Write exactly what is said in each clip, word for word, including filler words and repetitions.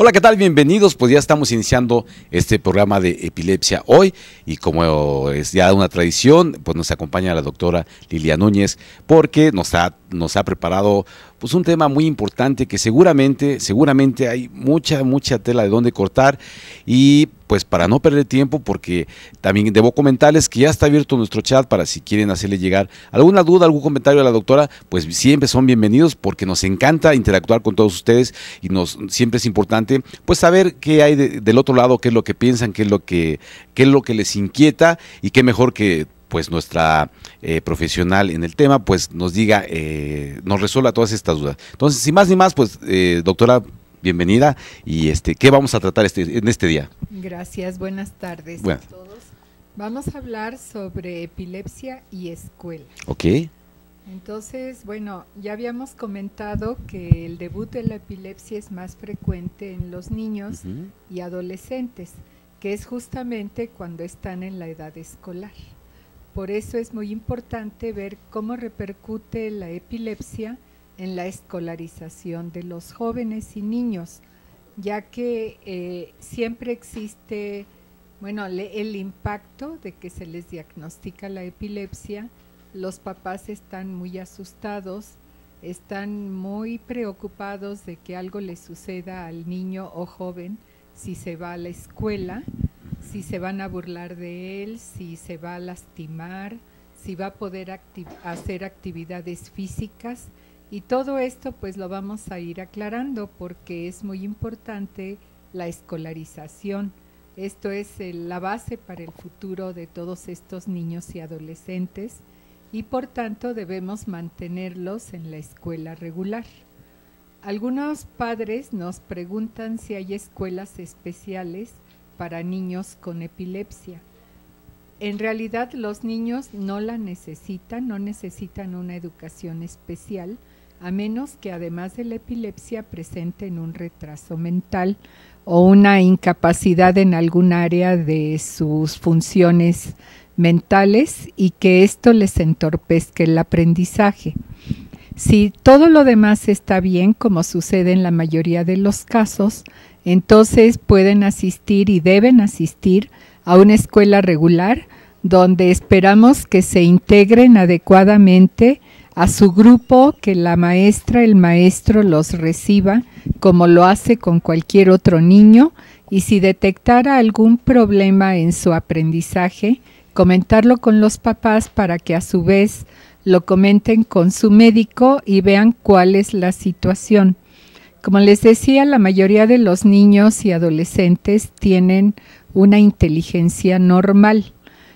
Hola, ¿qué tal? Bienvenidos. Pues ya estamos iniciando este programa de epilepsia hoy y como es ya una tradición, pues nos acompaña la doctora Lilia Núñez porque nos ha, nos ha preparado pues un tema muy importante que seguramente, seguramente hay mucha, mucha tela de dónde cortar y pues para no perder tiempo, porque también debo comentarles que ya está abierto nuestro chat para si quieren hacerle llegar alguna duda, algún comentario a la doctora, pues siempre son bienvenidos porque nos encanta interactuar con todos ustedes y nos siempre es importante pues saber qué hay de, del otro lado, qué es lo que piensan, qué es lo que, qué es lo que les inquieta y qué mejor que pues nuestra eh, profesional en el tema, pues nos diga, eh, nos resuelva todas estas dudas. Entonces, sin más ni más, pues eh, doctora, bienvenida y este, ¿qué vamos a tratar este, en este día? Gracias, buenas tardes bueno. a todos. Vamos a hablar sobre epilepsia y escuela. Ok. Entonces, bueno, ya habíamos comentado que el debut de la epilepsia es más frecuente en los niños uh-huh. y adolescentes, que es justamente cuando están en la edad escolar. Por eso es muy importante ver cómo repercute la epilepsia en la escolarización de los jóvenes y niños, ya que eh, siempre existe, bueno, le, el impacto de que se les diagnostica la epilepsia. Los papás están muy asustados, están muy preocupados de que algo le suceda al niño o joven si se va a la escuela, si se van a burlar de él, si se va a lastimar, si va a poder acti- hacer actividades físicas, y todo esto pues lo vamos a ir aclarando porque es muy importante la escolarización. Esto es el, la base para el futuro de todos estos niños y adolescentes y por tanto debemos mantenerlos en la escuela regular. Algunos padres nos preguntan si hay escuelas especiales para niños con epilepsia. En realidad los niños no la necesitan, no necesitan una educación especial, a menos que además de la epilepsia presenten un retraso mental o una incapacidad en algún área de sus funciones mentales y que esto les entorpezca el aprendizaje. Si todo lo demás está bien, como sucede en la mayoría de los casos, entonces pueden asistir y deben asistir a una escuela regular donde esperamos que se integren adecuadamente a su grupo, que la maestra, el maestro los reciba como lo hace con cualquier otro niño y si detectara algún problema en su aprendizaje, comentarlo con los papás para que a su vez lo comenten con su médico y vean cuál es la situación. Como les decía, la mayoría de los niños y adolescentes tienen una inteligencia normal,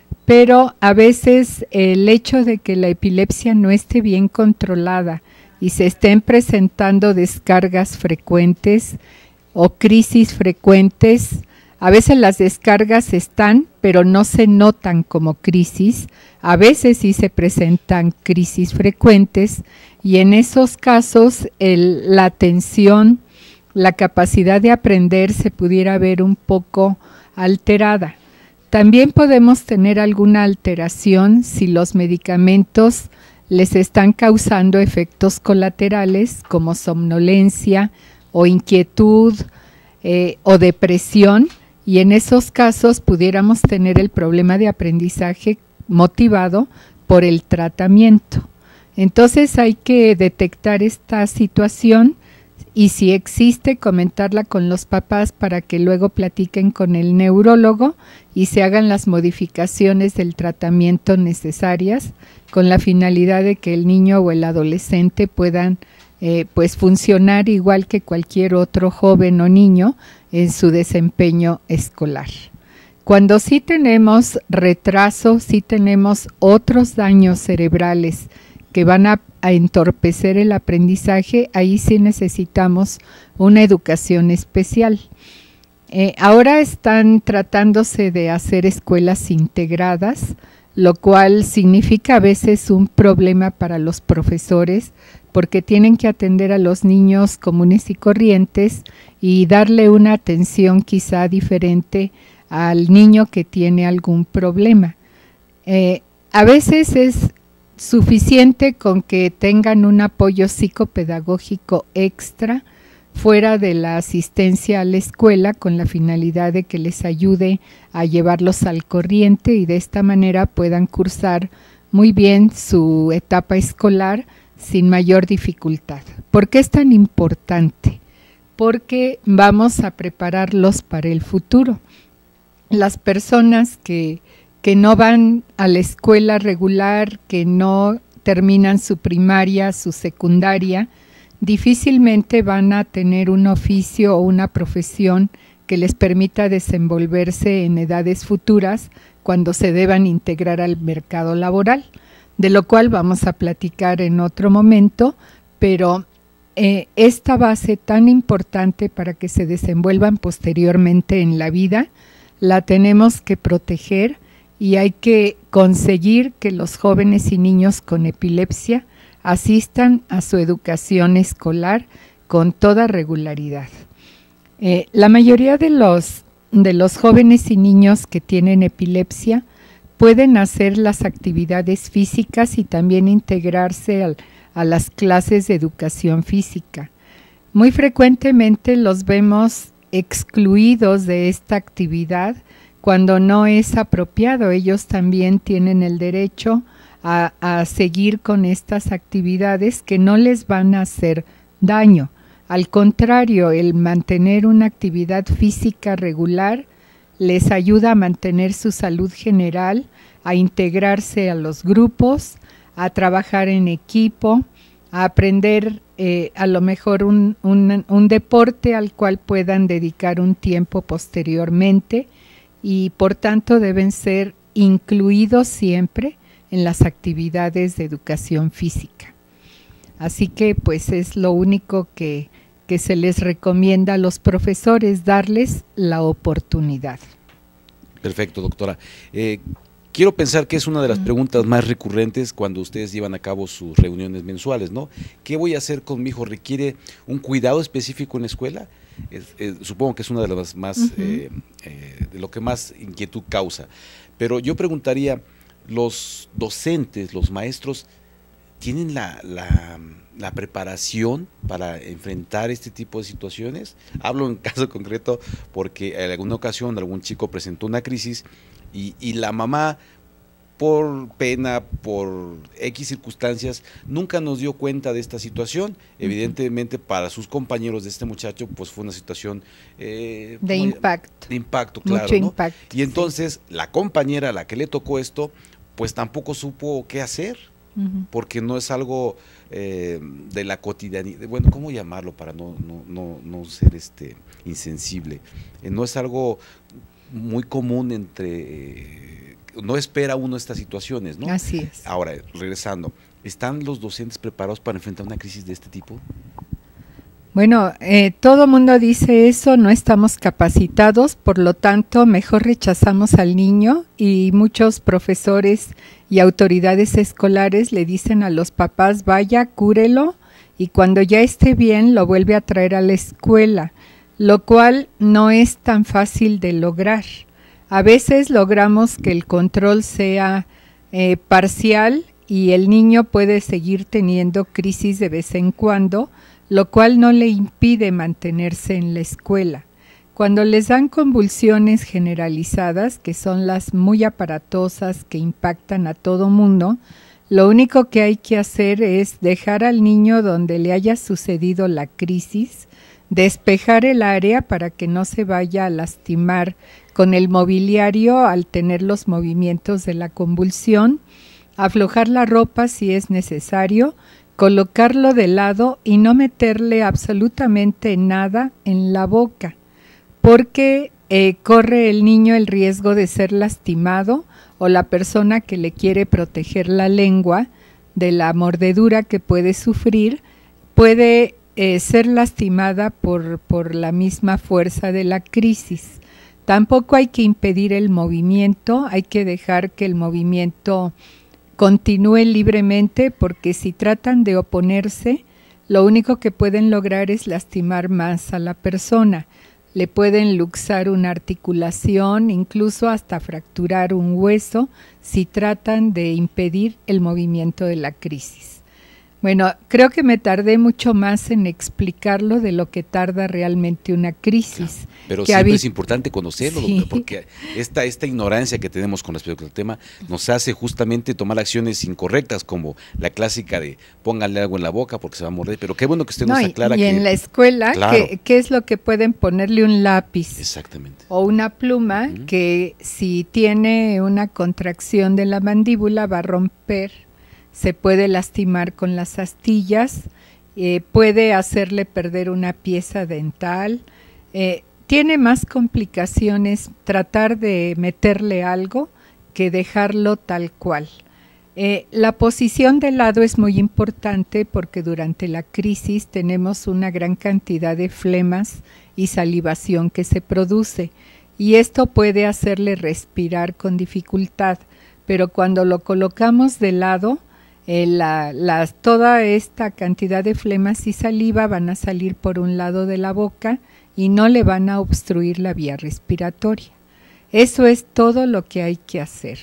pero a veces el hecho de que la epilepsia no esté bien controlada y se estén presentando descargas frecuentes o crisis frecuentes, a veces las descargas están, pero no se notan como crisis, a veces sí se presentan crisis frecuentes y en esos casos el, la atención, la capacidad de aprender se pudiera ver un poco alterada. También podemos tener alguna alteración si los medicamentos les están causando efectos colaterales como somnolencia o inquietud eh, o depresión, y en esos casos pudiéramos tener el problema de aprendizaje motivado por el tratamiento. Entonces hay que detectar esta situación y si existe, comentarla con los papás para que luego platiquen con el neurólogo y se hagan las modificaciones del tratamiento necesarias con la finalidad de que el niño o el adolescente puedan eh, pues funcionar igual que cualquier otro joven o niño en su desempeño escolar. Cuando sí tenemos retraso, sí tenemos otros daños cerebrales que van a, a entorpecer el aprendizaje, ahí sí necesitamos una educación especial. Eh, ahora están tratándose de hacer escuelas integradas, lo cual significa a veces un problema para los profesores porque tienen que atender a los niños comunes y corrientes y darle una atención quizá diferente al niño que tiene algún problema. Eh, a veces es suficiente con que tengan un apoyo psicopedagógico extra fuera de la asistencia a la escuela, con la finalidad de que les ayude a llevarlos al corriente y de esta manera puedan cursar muy bien su etapa escolar sin mayor dificultad. ¿Por qué es tan importante? Porque vamos a prepararlos para el futuro. Las personas que, que no van a la escuela regular, que no terminan su primaria, su secundaria, difícilmente van a tener un oficio o una profesión que les permita desenvolverse en edades futuras cuando se deban integrar al mercado laboral, de lo cual vamos a platicar en otro momento, pero eh, esta base tan importante para que se desenvuelvan posteriormente en la vida, la tenemos que proteger y hay que conseguir que los jóvenes y niños con epilepsia asistan a su educación escolar con toda regularidad. Eh, la mayoría de los, de los jóvenes y niños que tienen epilepsia pueden hacer las actividades físicas y también integrarse al, a las clases de educación física. Muy frecuentemente los vemos excluidos de esta actividad cuando no es apropiado. Ellos también tienen el derecho A, a seguir con estas actividades que no les van a hacer daño. Al contrario, el mantener una actividad física regular les ayuda a mantener su salud general, a integrarse a los grupos, a trabajar en equipo, a aprender eh, a lo mejor un, un, un deporte al cual puedan dedicar un tiempo posteriormente y por tanto deben ser incluidos siempre en las actividades de educación física. Así que pues es lo único que, que se les recomienda a los profesores, darles la oportunidad. Perfecto, doctora. Eh, quiero pensar que es una de las preguntas más recurrentes cuando ustedes llevan a cabo sus reuniones mensuales, ¿no? ¿Qué voy a hacer con mi hijo? ¿Requiere un cuidado específico en la escuela? Eh, eh, supongo que es una de las más, uh-huh. eh, eh, de lo que más inquietud causa. Pero yo preguntaría, ¿los docentes, los maestros, tienen la, la, la preparación para enfrentar este tipo de situaciones? Hablo en caso concreto porque en alguna ocasión algún chico presentó una crisis y, y la mamá, por pena, por X circunstancias, nunca nos dio cuenta de esta situación. Evidentemente para sus compañeros de este muchacho pues fue una situación eh, de muy, impacto. De impacto, claro. Mucho ¿no? impacto. Y entonces sí. La compañera a la que le tocó esto, pues tampoco supo qué hacer, uh-huh. porque no es algo eh, de la cotidianidad, bueno, ¿cómo llamarlo para no, no, no, no ser este insensible? Eh, no es algo muy común entre... Eh, no espera uno estas situaciones, ¿no? Así es. Ahora, regresando, ¿están los docentes preparados para enfrentar una crisis de este tipo? Bueno, eh, todo mundo dice eso, no estamos capacitados, por lo tanto, mejor rechazamos al niño y muchos profesores y autoridades escolares le dicen a los papás, vaya, cúrelo y cuando ya esté bien lo vuelve a traer a la escuela, lo cual no es tan fácil de lograr. A veces logramos que el control sea eh, parcial y el niño puede seguir teniendo crisis de vez en cuando, lo cual no le impide mantenerse en la escuela. Cuando les dan convulsiones generalizadas, que son las muy aparatosas que impactan a todo mundo, lo único que hay que hacer es dejar al niño donde le haya sucedido la crisis, despejar el área para que no se vaya a lastimar con el mobiliario al tener los movimientos de la convulsión, aflojar la ropa si es necesario, colocarlo de lado y no meterle absolutamente nada en la boca, porque eh, corre el niño el riesgo de ser lastimado o la persona que le quiere proteger la lengua de la mordedura que puede sufrir, puede eh, ser lastimada por, por la misma fuerza de la crisis. Tampoco hay que impedir el movimiento, hay que dejar que el movimiento continúe libremente, porque si tratan de oponerse, lo único que pueden lograr es lastimar más a la persona. Le pueden luxar una articulación, incluso hasta fracturar un hueso, si tratan de impedir el movimiento de la crisis. Bueno, creo que me tardé mucho más en explicarlo de lo que tarda realmente una crisis. Claro, pero que siempre habi- es importante conocerlo, Sí. doctor, porque esta, esta ignorancia que tenemos con respecto al tema nos hace justamente tomar acciones incorrectas, como la clásica de pónganle algo en la boca porque se va a morder. Pero qué bueno que usted No, nos y- aclara y que… en la escuela, Claro. ¿qué, qué es lo que pueden ponerle? Un lápiz Exactamente. o una pluma Ujú. que si tiene una contracción de la mandíbula va a romper, se puede lastimar con las astillas, eh, puede hacerle perder una pieza dental, eh, tiene más complicaciones tratar de meterle algo que dejarlo tal cual. Eh, la posición del lado es muy importante porque durante la crisis tenemos una gran cantidad de flemas y salivación que se produce y esto puede hacerle respirar con dificultad, pero cuando lo colocamos de lado, eh, la, la, toda esta cantidad de flemas y saliva van a salir por un lado de la boca y no le van a obstruir la vía respiratoria. Eso es todo lo que hay que hacer.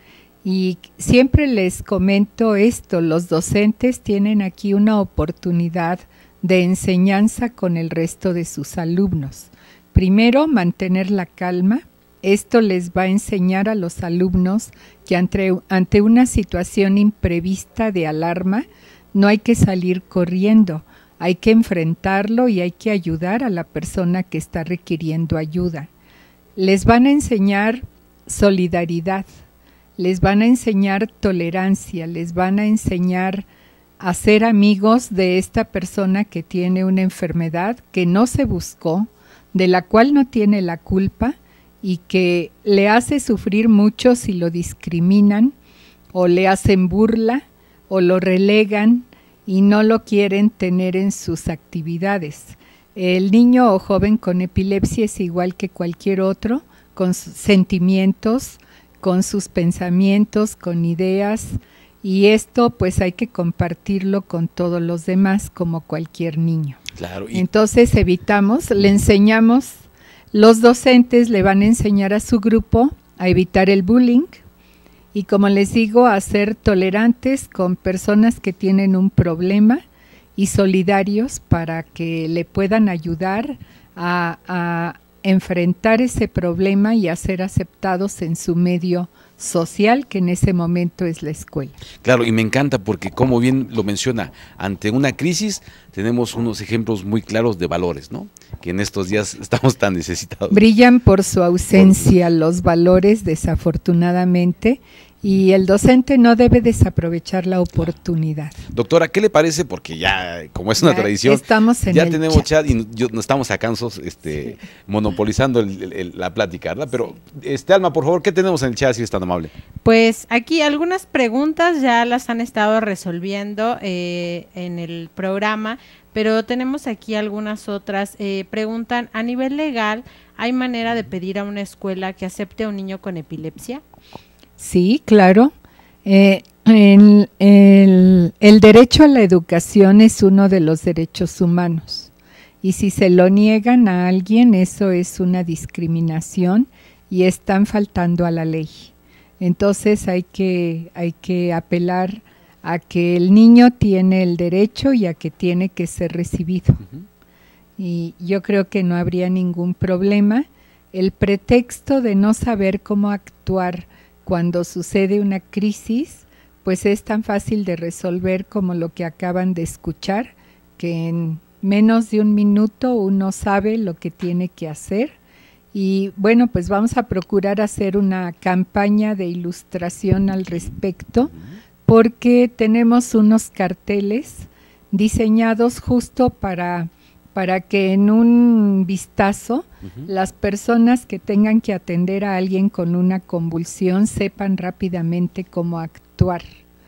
Y siempre les comento esto, los docentes tienen aquí una oportunidad de enseñanza con el resto de sus alumnos. Primero, mantener la calma. Esto les va a enseñar a los alumnos que ante, ante una situación imprevista de alarma no hay que salir corriendo, hay que enfrentarlo y hay que ayudar a la persona que está requiriendo ayuda. Les van a enseñar solidaridad, les van a enseñar tolerancia, les van a enseñar a ser amigos de esta persona que tiene una enfermedad que no se buscó, de la cual no tiene la culpa y que le hace sufrir mucho si lo discriminan o le hacen burla o lo relegan y no lo quieren tener en sus actividades. El niño o joven con epilepsia es igual que cualquier otro, con sus sentimientos, con sus pensamientos, con ideas, y esto pues hay que compartirlo con todos los demás como cualquier niño. Claro. Y entonces evitamos, le enseñamos, los docentes le van a enseñar a su grupo a evitar el bullying y, como les digo, a ser tolerantes con personas que tienen un problema y solidarios para que le puedan ayudar a, a enfrentar ese problema y a ser aceptados en su medio social, que en ese momento es la escuela. Claro, y me encanta porque, como bien lo menciona, ante una crisis tenemos unos ejemplos muy claros de valores, ¿no? Que en estos días estamos tan necesitados. Brillan por su ausencia los valores, desafortunadamente, y el docente no debe desaprovechar la oportunidad. Doctora, ¿qué le parece? Porque ya, como es una ya tradición, estamos en ya el tenemos chat. chat y yo, no estamos acá este, sí. monopolizando el, el, el, la plática, ¿verdad? Pero, este Alma, por favor, ¿qué tenemos en el chat si es tan amable? Pues aquí algunas preguntas ya las han estado resolviendo eh, en el programa, pero tenemos aquí algunas otras. Eh, preguntan, a nivel legal, ¿hay manera de pedir a una escuela que acepte a un niño con epilepsia? Sí, claro. Eh, el, el, el derecho a la educación es uno de los derechos humanos y si se lo niegan a alguien, eso es una discriminación y están faltando a la ley. Entonces hay que, hay que apelar a que el niño tiene el derecho y a que tiene que ser recibido. Uh-huh. Y yo creo que no habría ningún problema. El pretexto de no saber cómo actuar cuando sucede una crisis, pues es tan fácil de resolver como lo que acaban de escuchar, que en menos de un minuto uno sabe lo que tiene que hacer. Y bueno, pues vamos a procurar hacer una campaña de ilustración al respecto, porque tenemos unos carteles diseñados justo para, para que en un vistazo uh-huh. las personas que tengan que atender a alguien con una convulsión sepan rápidamente cómo actuar.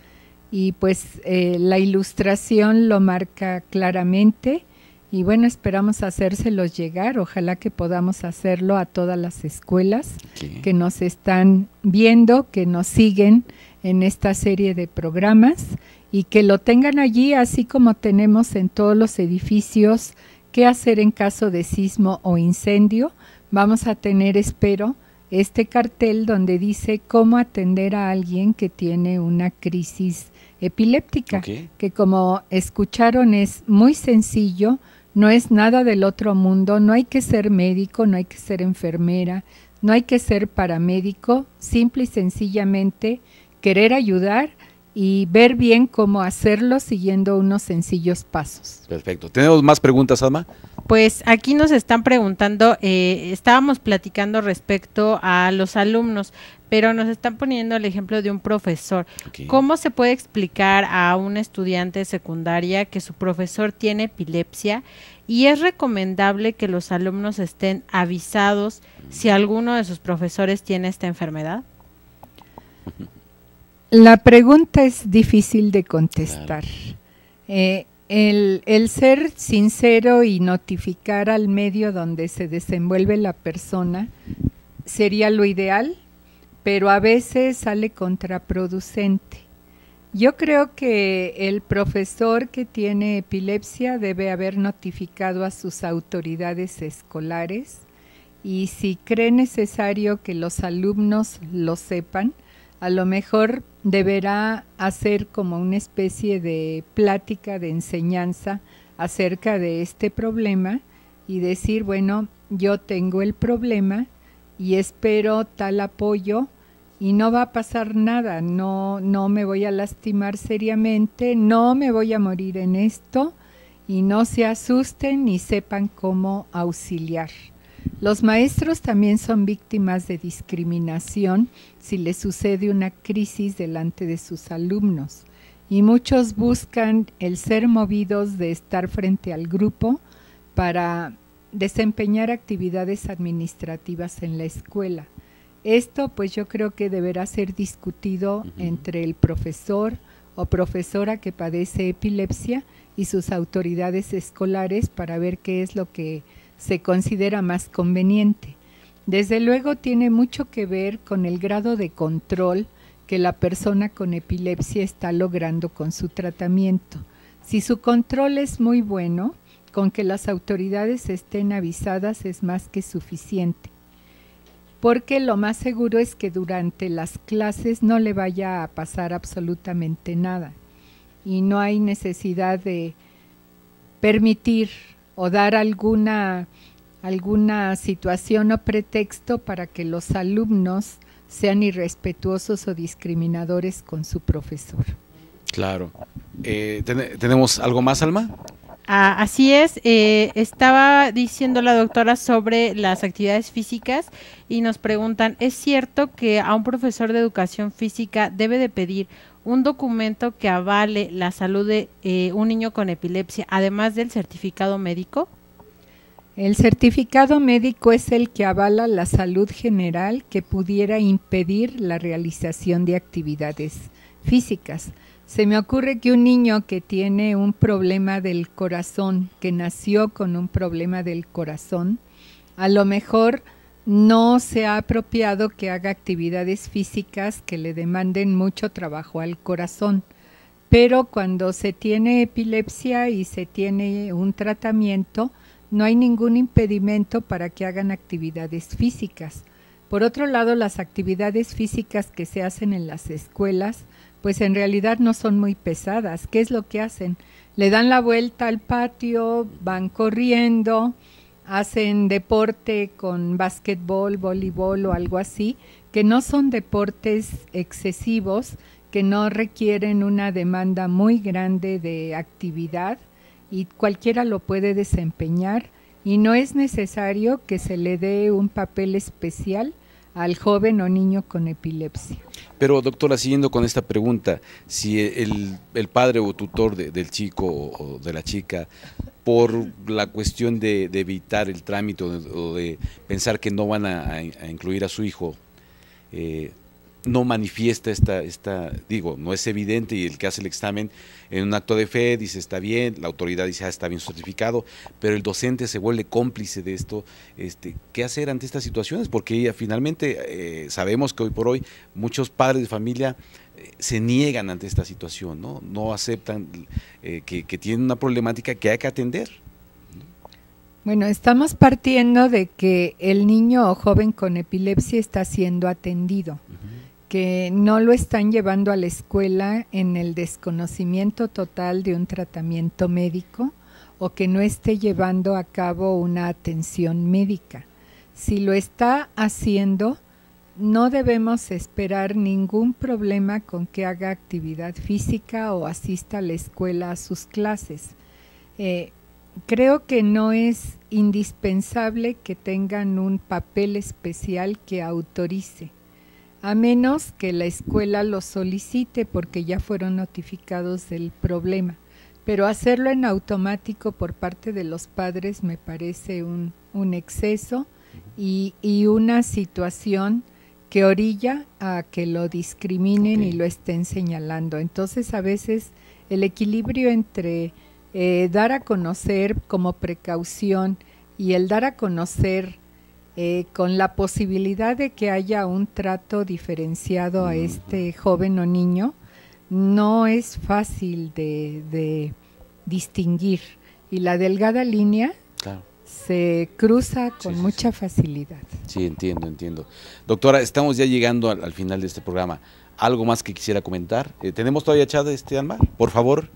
Y pues eh, la ilustración lo marca claramente y bueno, esperamos hacérselos llegar, ojalá que podamos hacerlo a todas las escuelas okay. que nos están viendo, que nos siguen en esta serie de programas y que lo tengan allí, así como tenemos en todos los edificios qué hacer en caso de sismo o incendio. Vamos a tener, espero, este cartel donde dice cómo atender a alguien que tiene una crisis epiléptica, Okay. que como escucharon es muy sencillo, no es nada del otro mundo, no hay que ser médico, no hay que ser enfermera, no hay que ser paramédico, simple y sencillamente querer ayudar y ver bien cómo hacerlo siguiendo unos sencillos pasos. Perfecto. ¿Tenemos más preguntas, Alma? Pues aquí nos están preguntando, eh, estábamos platicando respecto a los alumnos, pero nos están poniendo el ejemplo de un profesor. Okay. ¿Cómo se puede explicar a un estudiante de secundaria que su profesor tiene epilepsia y es recomendable que los alumnos estén avisados si alguno de sus profesores tiene esta enfermedad? La pregunta es difícil de contestar. Claro. Eh, el, el ser sincero y notificar al medio donde se desenvuelve la persona sería lo ideal, pero a veces sale contraproducente. Yo creo que el profesor que tiene epilepsia debe haber notificado a sus autoridades escolares y si cree necesario que los alumnos lo sepan, a lo mejor deberá hacer como una especie de plática de enseñanza acerca de este problema y decir, bueno, yo tengo el problema y espero tal apoyo y no va a pasar nada, no, no me voy a lastimar seriamente, no me voy a morir en esto y no se asusten ni sepan cómo auxiliar. Los maestros también son víctimas de discriminación si les sucede una crisis delante de sus alumnos y muchos buscan el ser movidos de estar frente al grupo para desempeñar actividades administrativas en la escuela. Esto pues yo creo que deberá ser discutido uh-huh. entre el profesor o profesora que padece epilepsia y sus autoridades escolares para ver qué es lo que se considera más conveniente. Desde luego tiene mucho que ver con el grado de control que la persona con epilepsia está logrando con su tratamiento. Si su control es muy bueno, con que las autoridades estén avisadas es más que suficiente, porque lo más seguro es que durante las clases no le vaya a pasar absolutamente nada y no hay necesidad de permitir o dar alguna, alguna situación o pretexto para que los alumnos sean irrespetuosos o discriminadores con su profesor. Claro. Eh, ¿ten- ¿Tenemos algo más, Alma? Ah, así es, eh, estaba diciendo la doctora sobre las actividades físicas y nos preguntan, ¿es cierto que a un profesor de educación física debe de pedir un documento que avale la salud de eh, un niño con epilepsia, además del certificado médico? El certificado médico es el que avala la salud general que pudiera impedir la realización de actividades físicas. Se me ocurre que un niño que tiene un problema del corazón, que nació con un problema del corazón, a lo mejor no se ha apropiado que haga actividades físicas que le demanden mucho trabajo al corazón, pero cuando se tiene epilepsia y se tiene un tratamiento, no hay ningún impedimento para que hagan actividades físicas. Por otro lado, las actividades físicas que se hacen en las escuelas, pues en realidad no son muy pesadas. ¿Qué es lo que hacen? Le dan la vuelta al patio, van corriendo, hacen deporte con básquetbol, voleibol o algo así, que no son deportes excesivos, que no requieren una demanda muy grande de actividad y cualquiera lo puede desempeñar y no es necesario que se le dé un papel especial al joven o niño con epilepsia. Pero doctora, siguiendo con esta pregunta, si el, el padre o tutor de, del chico o, o de la chica, por la cuestión de, de evitar el trámite o de, o de pensar que no van a, a incluir a su hijo, eh, no manifiesta esta, esta, digo, no es evidente y el que hace el examen en un acto de fe dice está bien, la autoridad dice ah, está bien certificado, pero el docente se vuelve cómplice de esto, este, ¿qué hacer ante estas situaciones? Porque ella, finalmente eh, sabemos que hoy por hoy muchos padres de familia eh, se niegan ante esta situación, no, no aceptan eh, que, que tienen una problemática que hay que atender. Bueno, estamos partiendo de que el niño o joven con epilepsia está siendo atendido. Uh-huh. que no lo están llevando a la escuela en el desconocimiento total de un tratamiento médico o que no esté llevando a cabo una atención médica. Si lo está haciendo, no debemos esperar ningún problema con que haga actividad física o asista a la escuela a sus clases. Eh, creo que no es indispensable que tengan un papel especial que autorice, a menos que la escuela lo solicite porque ya fueron notificados del problema. Pero hacerlo en automático por parte de los padres me parece un, un exceso y, y una situación que orilla a que lo discriminen okay. y lo estén señalando. Entonces, a veces el equilibrio entre eh, dar a conocer como precaución y el dar a conocer eh, con la posibilidad de que haya un trato diferenciado a este joven o niño, no es fácil de, de distinguir. Y la delgada línea claro. se cruza con sí, sí, mucha sí. facilidad. Sí, entiendo, entiendo. Doctora, estamos ya llegando al, al final de este programa. ¿Algo más que quisiera comentar? Eh, ¿Tenemos todavía chat, este, Alma? Por favor.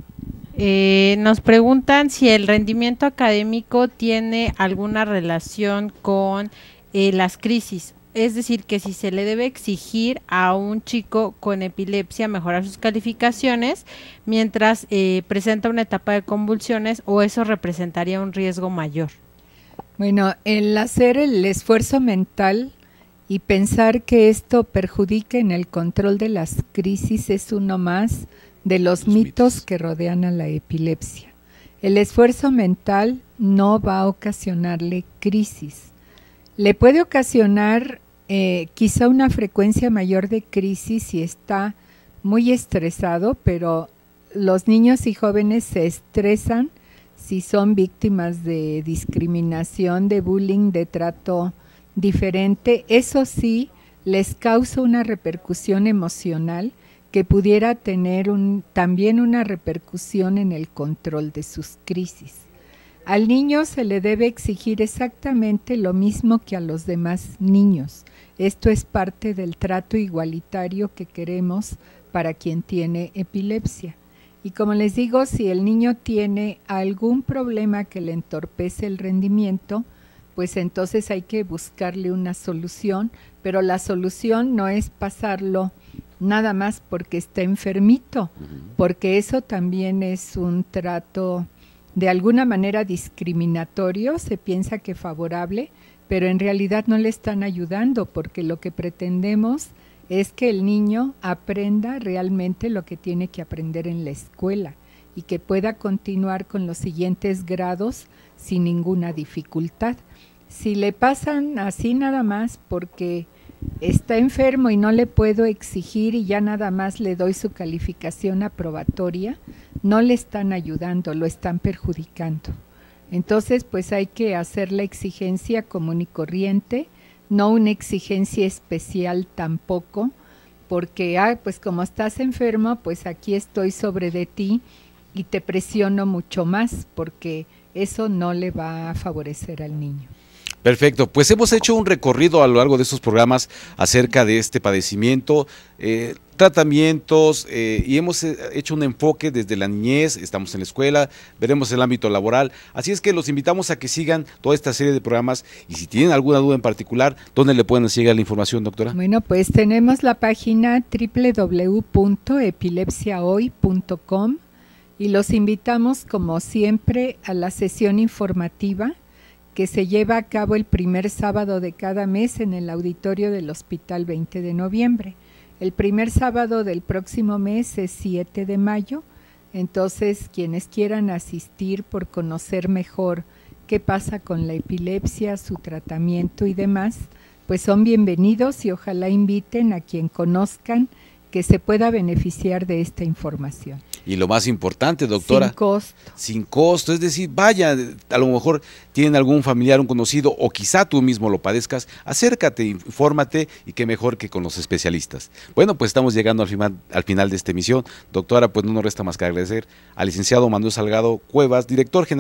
Eh, nos preguntan si el rendimiento académico tiene alguna relación con eh, las crisis. Es decir, que si se le debe exigir a un chico con epilepsia mejorar sus calificaciones mientras eh, presenta una etapa de convulsiones, o eso representaría un riesgo mayor. Bueno, el hacer el esfuerzo mental y pensar que esto perjudica en el control de las crisis es uno más de los, los mitos, mitos que rodean a la epilepsia. El esfuerzo mental no va a ocasionarle crisis. Le puede ocasionar eh, quizá una frecuencia mayor de crisis si está muy estresado, pero los niños y jóvenes se estresan si son víctimas de discriminación, de bullying, de trato diferente. Eso sí, les causa una repercusión emocional que pudiera tener un, también una repercusión en el control de sus crisis. Al niño se le debe exigir exactamente lo mismo que a los demás niños. Esto es parte del trato igualitario que queremos para quien tiene epilepsia. Y como les digo, si el niño tiene algún problema que le entorpece el rendimiento, pues entonces hay que buscarle una solución, pero la solución no es pasarlo nada más porque está enfermito, porque eso también es un trato de alguna manera discriminatorio, se piensa que favorable, pero en realidad no le están ayudando, porque lo que pretendemos es que el niño aprenda realmente lo que tiene que aprender en la escuela y que pueda continuar con los siguientes grados sin ninguna dificultad. Si le pasan así nada más porque está enfermo y no le puedo exigir y ya nada más le doy su calificación aprobatoria, no le están ayudando, lo están perjudicando. Entonces, pues hay que hacer la exigencia común y corriente, no una exigencia especial tampoco, porque, ah, pues como estás enfermo, pues aquí estoy sobre de ti y te presiono mucho más, porque eso no le va a favorecer al niño. Perfecto, pues hemos hecho un recorrido a lo largo de estos programas acerca de este padecimiento, eh, tratamientos eh, y hemos hecho un enfoque desde la niñez, estamos en la escuela, veremos el ámbito laboral, así es que los invitamos a que sigan toda esta serie de programas y si tienen alguna duda en particular, ¿dónde le pueden llegar la información, doctora? Bueno, pues tenemos la página doble u doble u doble u punto epilepsia hoy punto com y los invitamos como siempre a la sesión informativa que se lleva a cabo el primer sábado de cada mes en el auditorio del Hospital veinte de noviembre. El primer sábado del próximo mes es siete de mayo, entonces quienes quieran asistir por conocer mejor qué pasa con la epilepsia, su tratamiento y demás, pues son bienvenidos y ojalá inviten a quien conozcan que se pueda beneficiar de esta información. Y lo más importante, doctora, sin costo. Sin costo, es decir, vaya, a lo mejor tienen algún familiar, un conocido, o quizá tú mismo lo padezcas, acércate, infórmate y qué mejor que con los especialistas. Bueno, pues estamos llegando al final, al final de esta emisión. Doctora, pues no nos resta más que agradecer al licenciado Manuel Salgado Cuevas, director general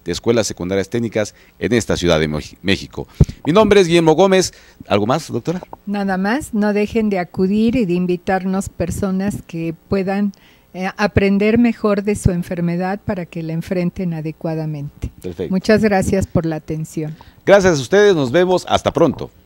de escuelas secundarias técnicas en esta Ciudad de México. Mi nombre es Guillermo Gómez. ¿Algo más, doctora? Nada más, no dejen de acudir y de invitarnos personas que puedan eh, aprender mejor de su enfermedad para que la enfrenten adecuadamente. Perfecto. Muchas gracias por la atención. Gracias a ustedes, nos vemos, hasta pronto.